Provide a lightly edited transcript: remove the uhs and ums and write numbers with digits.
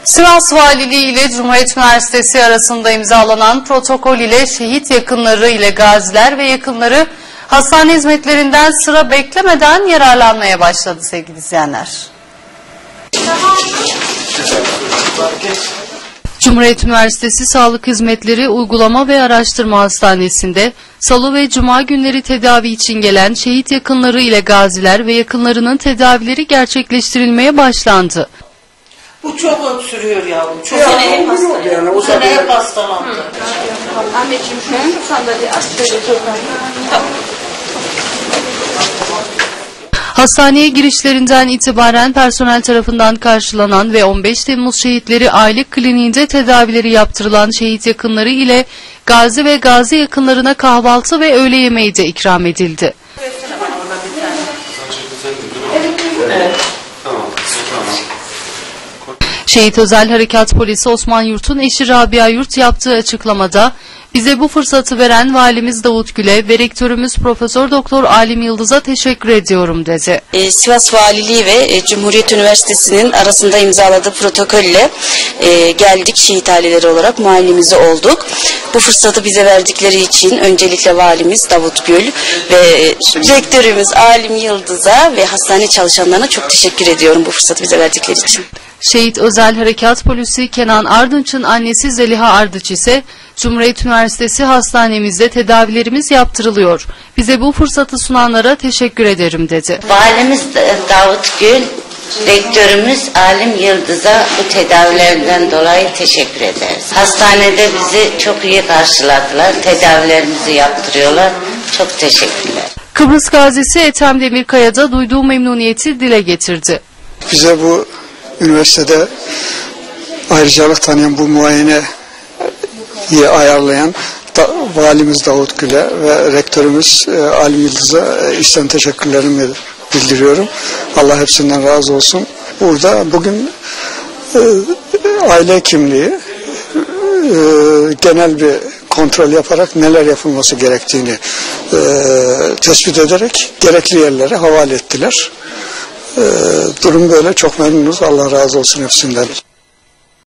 Sivas Valiliği ile Cumhuriyet Üniversitesi arasında imzalanan protokol ile şehit yakınları ile gaziler ve yakınları hastane hizmetlerinden sıra beklemeden yararlanmaya başladı sevgili izleyenler. Cumhuriyet Üniversitesi Sağlık Hizmetleri Uygulama ve Araştırma Hastanesi'nde Salı ve Cuma günleri tedavi için gelen şehit yakınları ile gaziler ve yakınlarının tedavileri gerçekleştirilmeye başlandı. Bu çok sürüyor yavrum. Çok sene hep hasta. Yani, bu sene hep hastalandı. Anneciğim şu sandalye aç şöyle tamam. Hastaneye girişlerinden itibaren personel tarafından karşılanan ve 15 Temmuz Şehitleri Aile Kliniğinde tedavileri yaptırılan şehit yakınları ile gazi ve gazi yakınlarına kahvaltı ve öğle yemeği de ikram edildi. Şehit Özel Harekat Polisi Osman Yurt'un eşi Rabia Yurt yaptığı açıklamada bize bu fırsatı veren Valimiz Davut Gül'e ve Rektörümüz Profesör Doktor Alim Yıldız'a teşekkür ediyorum dedi. Sivas Valiliği ve Cumhuriyet Üniversitesi'nin arasında imzaladığı protokolle geldik şehit aileleri olarak mahallemize olduk. Bu fırsatı bize verdikleri için öncelikle Valimiz Davut Gül ve Rektörümüz Alim Yıldız'a ve hastane çalışanlarına çok teşekkür ediyorum bu fırsatı bize verdikleri için. Şehit Özel Harekat Polisi Kenan Ardınç'ın annesi Zeliha Ardıç ise Cumhuriyet Üniversitesi hastanemizde tedavilerimiz yaptırılıyor. Bize bu fırsatı sunanlara teşekkür ederim dedi. Valimiz Davut Gül, Rektörümüz Alim Yıldız'a bu tedavilerden dolayı teşekkür ederiz. Hastanede bizi çok iyi karşıladılar, tedavilerimizi yaptırıyorlar. Çok teşekkürler. Kıbrıs gazisi Ethem Demirkaya da duyduğu memnuniyeti dile getirdi. Bize bu üniversitede ayrıcalık tanıyan bu muayeneyi ayarlayan Valimiz Davut Gül'e ve Rektörümüz Alim Yıldız'a içten teşekkürlerimi bildiriyorum. Allah hepsinden razı olsun. Burada bugün aile hekimliği genel bir kontrol yaparak neler yapılması gerektiğini tespit ederek gerekli yerlere havale ettiler. Durum böyle, çok memnunuz. Allah razı olsun hepsinden.